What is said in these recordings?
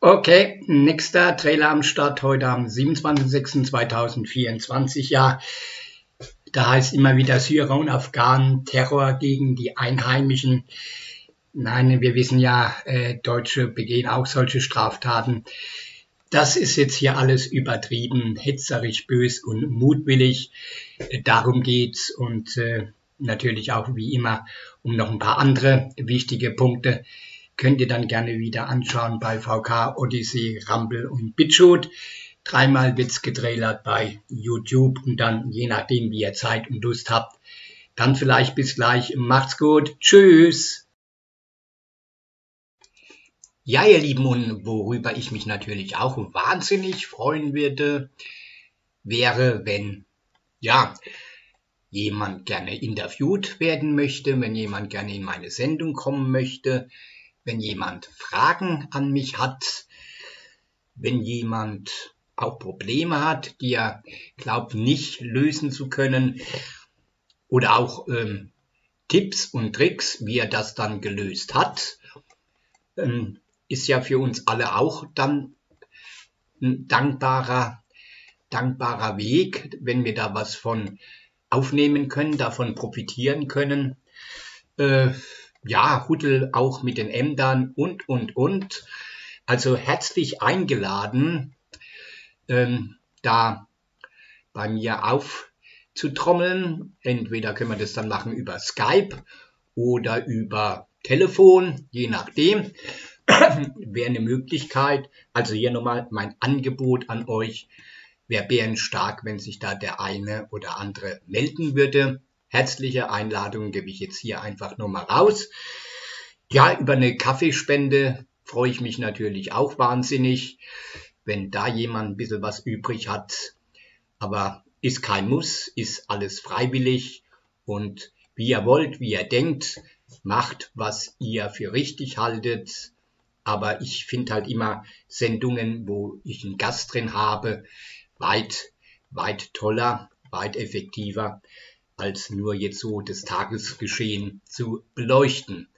Okay, nächster Trailer am Start heute am 27.06.2024. Ja, da heißt immer wieder Syrer und Afghanen, Terror gegen die Einheimischen. Nein, wir wissen ja, Deutsche begehen auch solche Straftaten. Das ist jetzt hier alles übertrieben, hetzerisch, bös und mutwillig. Darum geht's und natürlich auch wie immer um noch ein paar andere wichtige Punkte. Könnt ihr dann gerne wieder anschauen bei VK, Odyssey, Rumble und BitChute. Dreimal wird's getrailert bei YouTube und dann, je nachdem wie ihr Zeit und Lust habt, dann vielleicht bis gleich. Macht's gut. Tschüss. Ja, ihr Lieben, und worüber ich mich natürlich auch wahnsinnig freuen würde, wäre, wenn, ja, jemand gerne interviewt werden möchte, wenn jemand gerne in meine Sendung kommen möchte, wenn jemand Fragen an mich hat, wenn jemand auch Probleme hat, die er glaubt nicht lösen zu können, oder auch Tipps und Tricks, wie er das dann gelöst hat, ist ja für uns alle auch dann ein dankbarer Weg, wenn wir da was von aufnehmen können, davon profitieren können. Ja, Huddel auch mit den Ämtern und. Also herzlich eingeladen, da bei mir aufzutrommeln. Entweder können wir das dann machen über Skype oder über Telefon, je nachdem. Wäre eine Möglichkeit. Also hier nochmal mein Angebot an euch. Wäre bärenstark, wenn sich da der eine oder andere melden würde. Herzliche Einladung gebe ich jetzt hier einfach nur mal raus. Ja, über eine Kaffeespende freue ich mich natürlich auch wahnsinnig, wenn da jemand ein bisschen was übrig hat. Aber ist kein Muss, ist alles freiwillig und wie ihr wollt, wie ihr denkt, macht, was ihr für richtig haltet. Aber ich finde halt immer Sendungen, wo ich einen Gast drin habe, weit toller, weit effektiver, als nur jetzt so das Tagesgeschehen zu beleuchten.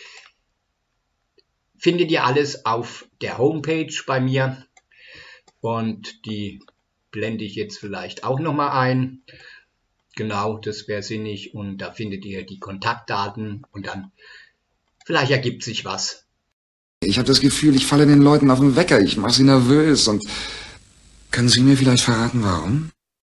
Findet ihr alles auf der Homepage bei mir und die blende ich jetzt vielleicht auch nochmal ein. Genau, das wäre sinnig und da findet ihr die Kontaktdaten und dann vielleicht ergibt sich was. Ich habe das Gefühl, ich falle den Leuten auf den Wecker, ich mache sie nervös und können Sie mir vielleicht verraten, warum?